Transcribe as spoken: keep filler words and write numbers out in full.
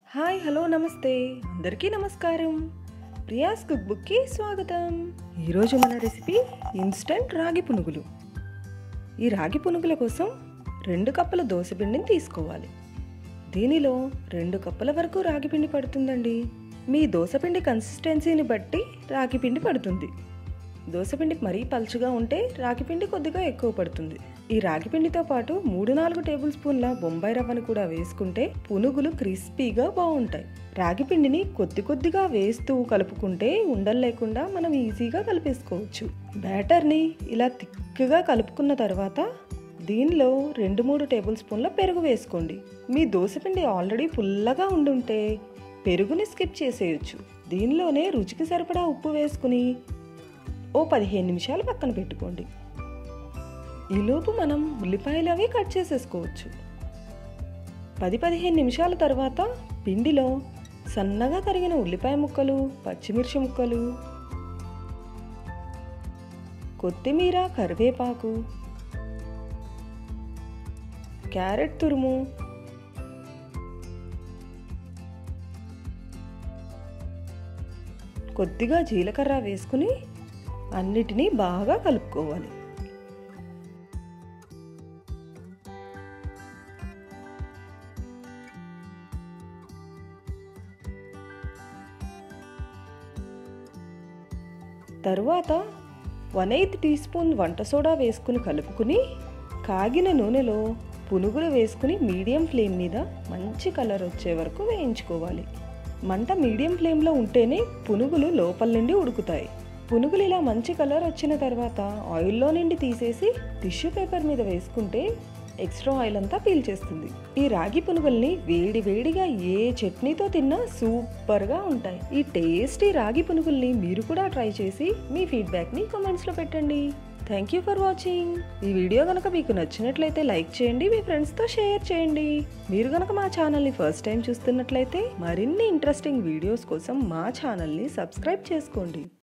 Hi hello నమస్తే అందరికీ నమస్కారం. ప్రియాస్ కుక్ బుక్కి స్వాగతం. ఈరోజు మన రెసిపీ ఇన్స్టంట్ రాగి పునుగులు. ఈ రాగి పునుగుల కోసం రెండు కప్పుల దోసపిండిని తీసుకోవాలి. దీనిలో రెండు కప్పుల వరకు రాగి పిండి పడుతుందండి. మీ దోసపిండి కన్సిస్టెన్సీని బట్టి రాగి పిండి పడుతుంది. దోసపిండి మరీ పలుచగా ఉంటే రాగిపిండి కొద్దిగా ఎక్కువ పడుతుంది. ఈ రాగిపిండితో పాటు మూడు నాలుగు టేబుల్ స్పూన్ల బొంబాయి రవ్వను కూడా వేసుకుంటే పునుగులు క్రిస్పీగా బాగుంటాయి. రాగిపిండిని కొద్ది కొద్దిగా వేస్తూ కలుపుకుంటే ఉండలు లేకుండా మనం ఈజీగా కలిపేసుకోవచ్చు. బ్యాటర్ని ఇలా తిక్కుగా కలుపుకున్న తర్వాత దీనిలో రెండు మూడు టేబుల్ స్పూన్ల పెరుగు వేసుకోండి. మీ దోసపిండి ఆల్రెడీ పుల్లగా ఉండుంటే పెరుగుని స్కిప్ చేసేయచ్చు. దీనిలోనే రుచికి సరిపడా ఉప్పు వేసుకుని ఓ పదిహేను నిమిషాలు పక్కన పెట్టుకోండి. ఈలోపు మనం ఉల్లిపాయలు అవి కట్ చేసేసుకోవచ్చు. పది పదిహేను నిమిషాల తర్వాత పిండిలో సన్నగా తరిగిన ఉల్లిపాయ ముక్కలు, పచ్చిమిర్చి ముక్కలు, కొత్తిమీర, కరివేపాకు, క్యారెట్ తురుము, కొద్దిగా జీలకర్ర వేసుకుని అన్నిటినీ బాగా కలుపుకోవాలి. తరువాత వన్ ఎయిత్ టీ స్పూన్ వంట సోడా వేసుకుని కలుపుకుని కాగిన నూనెలో పునుగులు వేసుకుని మీడియం ఫ్లేమ్ మీద మంచి కలర్ వచ్చే వరకు వేయించుకోవాలి. మంట మీడియం ఫ్లేమ్లో ఉంటేనే పునుగులు లోపల నుండి ఉడుకుతాయి. పునుగులు ఇలా మంచి కలర్ వచ్చిన తర్వాత ఆయిల్లో నుండి తీసేసి టిష్యూ పేపర్ మీద వేసుకుంటే ఎక్స్ట్రా ఆయిల్ అంతా పీల్చేస్తుంది. ఈ రాగి పునుగుల్ని వేడి వేడిగా ఏ చట్నీతో తిన్నా సూపర్గా ఉంటాయి. ఈ టేస్టీ రాగి పునుగుల్ని మీరు కూడా ట్రై చేసి మీ ఫీడ్బ్యాక్ని కామెంట్స్లో పెట్టండి. Thank you for watching. ఈ వీడియో కనుక మీకు నచ్చినట్లయితే లైక్ చేయండి, మీ ఫ్రెండ్స్తో షేర్ చేయండి. మీరు కనుక మా ఛానల్ని ఫస్ట్ టైం చూస్తున్నట్లయితే మరిన్ని ఇంట్రెస్టింగ్ వీడియోస్ కోసం మా ఛానల్ని సబ్స్క్రైబ్ చేసుకోండి.